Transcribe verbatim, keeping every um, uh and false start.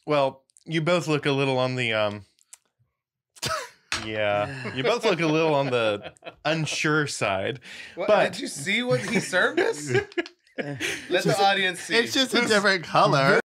Well, you both look a little on the um. Yeah, you both look a little on the unsure side. What, but did you see what he served us? Let the audience see. It's just a different color.